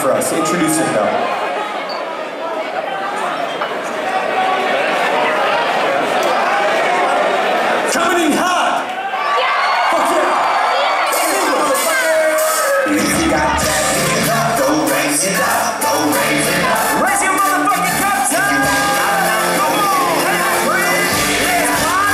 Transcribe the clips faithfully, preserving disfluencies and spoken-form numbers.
for us. Introduce yourself. Coming in hot! Fuck yeah! If you got that, pick it up, go raise it up, go raise it up. Raise your motherfucking cup time! Come on, let's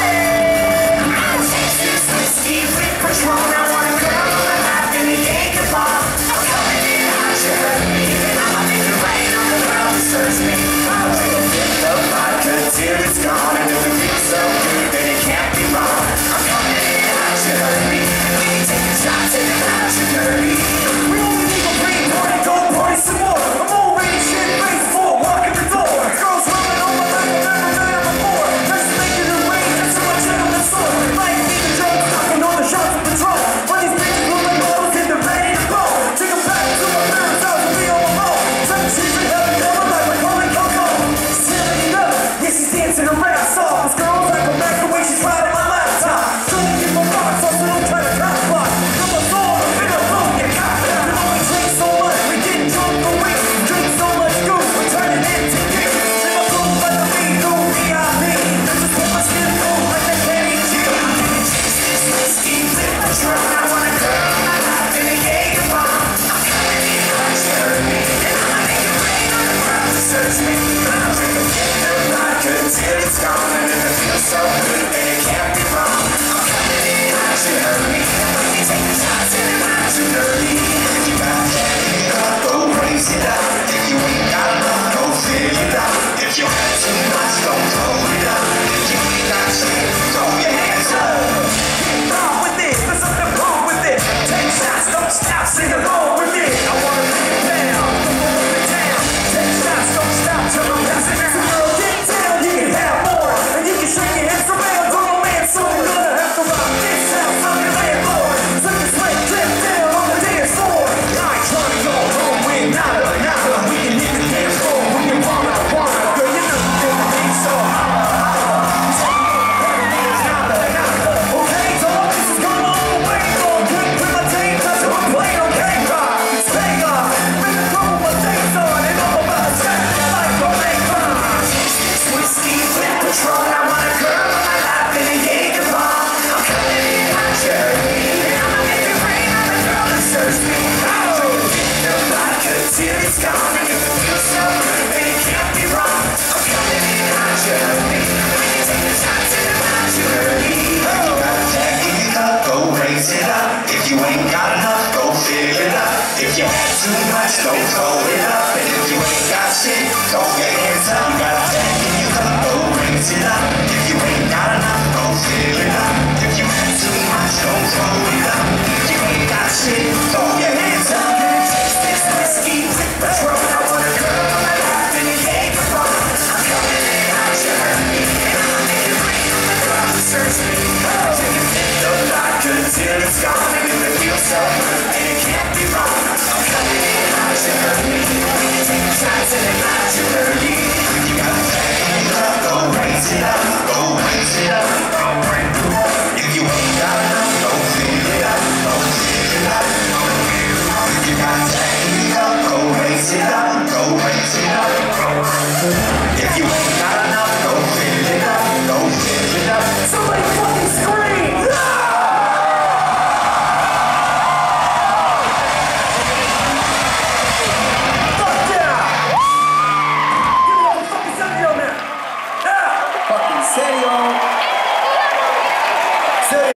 party! I'm Texas whiskey with Patron. I want a girl on the lap in the Jacob bar. I'm coming in hot, you heard me. And I'ma make it rain on the girl who serves me. I'll drink a fifth of vodka till it's gone. And if it feels so good, then it can't be wrong. I'm coming in hot, you heard me. We ain't taking shots in the hot, you dirty. We only need a green party, go party some more. I'm already shit face full, walk in the door. Girls running on my lap, I've never been here before. Just making it rain, that's how I check on the sword. Might be the drugs, knocking all the shots of Patrol. But these bitches look like models and they're ready to go. Take them back to my parents' house and be on my own. Some chicks in heaven, never like my Comin, Coco. She's telling me up, yeah, she's dancing around. Saw this girl, I go back the way she's riding my laptop. Trying to get my rocks off, so don't try to cop block. Come on, sword, I'm in a room, get caught. We only drink so much, we getting drunk for weeks. Drink so much goose, we turn it into kicks. In my room like a beat, no V I P. Just put my skin cold like that candy chip. Texas whiskey with Patron. I want a girl on my lap in a Jacob bar. I'm coming in hot, you heard me. And I'ma make it rain on the girl who serves me. I'll drink a fifth of vodka till it's gone. And if it feels so good, then it can't be wrong. I'm coming in hot, you heard me. We ain't taking shots in the hot, you dirty. If you got that, pick it up, go raise it up. If you ain't got enough, go fill it up. If you have too much, don't throw it up. If you ain't got shit, throw your hands up. Get wrong with it, there's something wrong with it. Take shots, don't stop, sing along with it. I wanna bring it down, come on up and down. Take shots, don't stop, till I'm passing out. So girl, get down, you can have more. And you can shake your hips around, go on man, so we're gonna have to rock this house on your landlord. So you sweat drip down on the dance floor. I ain't trying to go home with nada, nada. We can hit the dance floor when you wanna, wanna. Girl, you know you do the thing so holla, holla. Nada, nada. Okay, dog, this is going all the way. Going good with my team, cause I'm playing on game rock. It's bang on, with the trouble my things on. And I'm about to tap like a bang on. Whiskey with Patron. I want a girl on my lap in a Jacob bar. I'm coming in hot, you heard me. And I'ma make it rain on the girl that serves me. I'll drink a fifth of vodka till it's gone. And if it feels so good, then it can't be wrong. I'm coming in hot, you heard me. We can take the shots in the hot, you heard me. If you got a jack in your cup, go raise it up. If you ain't got enough, go fill it up. If you had too much, don't throw it up. And if you ain't got shit, throw your hands up. You got a jack in your cup, go raise it up. If you ain't got enough, go fill it up. If you had too much, don't throw it up. If you ain't got shit, throw